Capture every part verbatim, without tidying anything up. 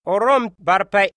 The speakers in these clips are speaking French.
orom barpai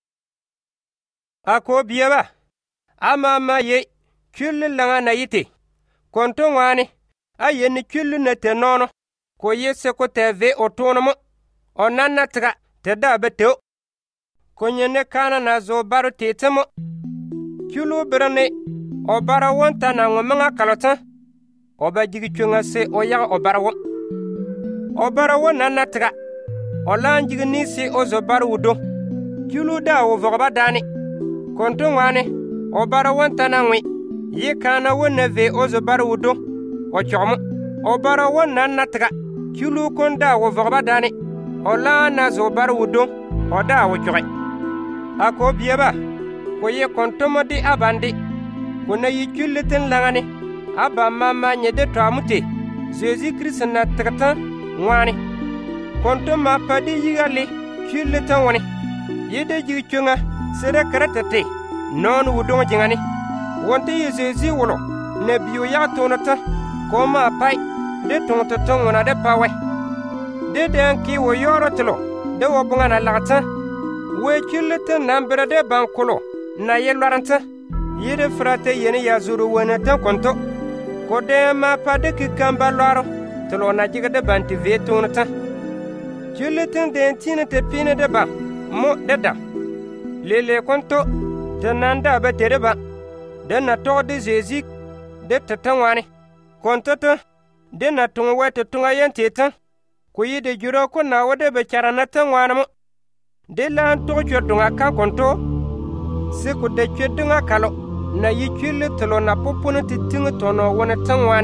ako biaba ama ma ye kyullu langa na yite konto ngani aye ni kyullu na te nono ko yese ko te ve otonomo onanna tra te da beteo ko nyene kana na zo baro tetemo kyulu brane obara wonta na ngomanga kalota oba jigi chunga se oya obara won obara won nanna tra olan jigi ni se ozo baro wudo kyulu da wo vogba dani konto ngani obara wonta na ngwi yi kana wonna ve ozo baro wudo o chomo obara won nanna tra kyulu konda wo vogba dani olan na zo baro wudo oda wo choy ako bieba ko ye kontomo di abandi kuna yi kyulleten langani aba mama nyede to amute Jésus Christ na trata ngwani konto ma padi yigali kyulleten woni yede jigi chunga sere karatete non wudon jingani wonte ye Jésus wolo ne biyo ya tonata ko ma pai de tonto tongona de pawe de den ki wo yoro tlo de wo bungana lagata we kyulleten nambere de bankolo na ye loranta yede frate yene ya zuru wona tan konto ko de ma pade ki kamba loro tlo na jiga de banti veto nata kyulleten de tina te pine de ba mo de da lele konto de nanda ba tere ba de na to de Jésus de tatawani konto to de na tun wete tunga yente tan ko yede juro ko na wode be charana tan wana mo de la to chodunga ka konto se ko de chodunga kalo na yikyule tolo na popone titinga tono wona tanwani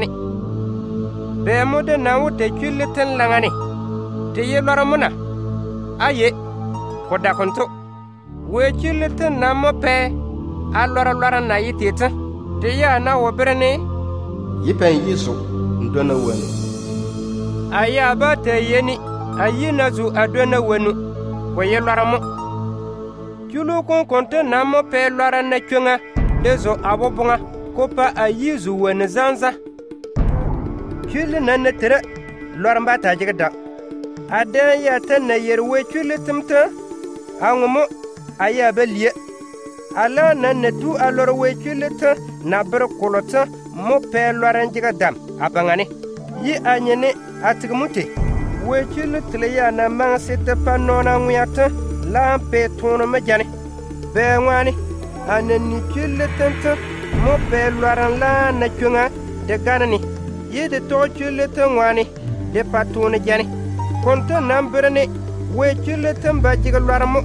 be mo de na wo de kyule tan langani te ye loramuna aye ko da konto we kyule tan na mo pe a lora lora na yiteta te ya na wo berene yipen yiso ndona wenu aya ba te yeni ayina zu adona wenu ko ye loramo kyulu kon konte na mo pe lora na chunga dezo abobunga kopa ayizu wene zanza kyulu na ne tere loramba ta jigda ade ya tan yerwe kyulu timta angumo aya beliye ala na ne tu alor we kyulu ta na ber kolota mo pe loran jigda abangane yi anyene atigmute we kyulu tleya na man sete panona nguyata lampe tono majane be ngwani anani kyuletenta mo be loran la na kyunga de ganani yede to kyuleten ngwani de patone jane konto nambrene we kyuleten ba jiga loramo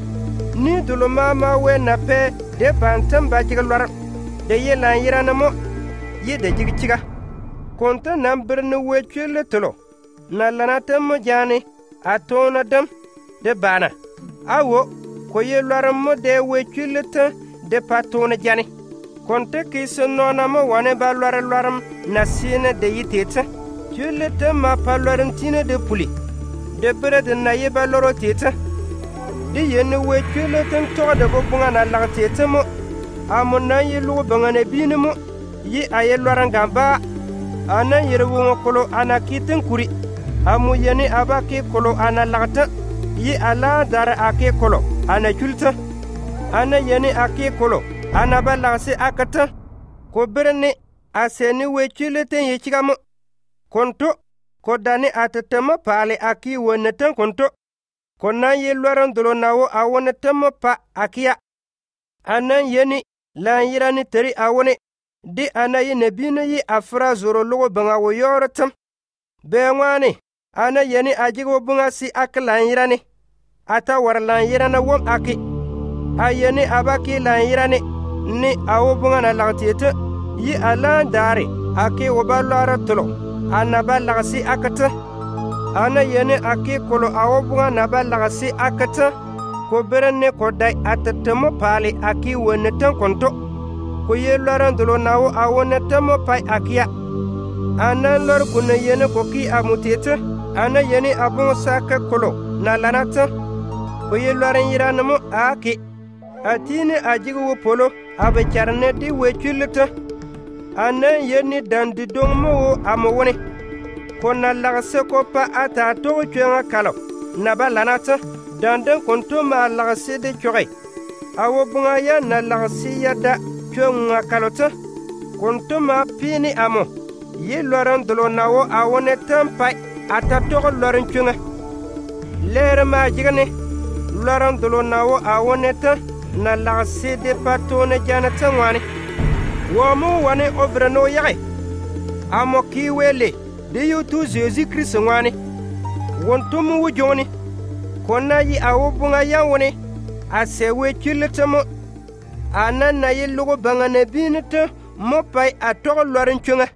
ni dulo mama we na pe de bantam ba jiga loran de yelan yirana mo yede jiga ciga konto nambrene we kyuletelo na lanatam mo jane atona dam de bana awo ko ye loramo de we kyuleten de patone jane konte ki sonona mo wane ba lore loram na sine de yitete kyulete ma pa lorentine de puli de bere de na ye ba loro tete de yene we kyulete to de bo bunga na la tete mo amona ye lu banga ne bine mo yi aye loranga ba ana yere wo kolo ana kiten kuri amu yene abaki kolo ana lagta yi ala dara ake kolo ana kulta ana yene ake kolo ana balase akata ko berene aseni we kyuleten ye chigamo konto ko dani atatama pale aki woneten konto konna ye loran dolo nawo awonetama pa akia anan yeni lan yirani teri awone di ana ye nebina yi afra zoro logo banga wo yorotam be ngwani ana yeni ajigo bunga si aklan yirani ata war lan yirana wom aki ayeni abaki lan yirani ni awo bunga na lagtiete yi alan dare aki woballara tolo anaba lagsi akata ana yeni aki kolo awo bunga naba lagsi akata ko berene ko dai atatamo pale aki wonetan konto ko ye loran dolo nawo awonetamo pai akia ana lor kuna yeni ko ki amutete ana yeni abun saka kolo na lanata ko ye loran yiranamo aki atine ajigu wo polo abe charne di we kyulita ana yeni dandi dongmo wo amwone kona lagse ko pa ata to kyenga kalo na balanata dandan kontoma lagse de choge awo bunga ya na lagsi ya da chonga kalota kontoma pini amo ye loran dolo nawo awone tampai atatogo loran chunga lere ma jigane loran dolo nawo awone ta na lagsi de patone jana tangwani womu wane ovrano yage amo kiwele de yutu Jésus Christ ngwani wontumu wujoni konna yi awo bunga yawone asewe chiletamo anana yi lugo bangane binita mopai atogo lorin chunga